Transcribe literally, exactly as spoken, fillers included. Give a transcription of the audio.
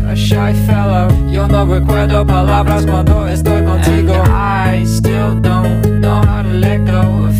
a shy fellow. Yo no recuerdo palabras cuando estoy contigo. And I still don't know how to let go of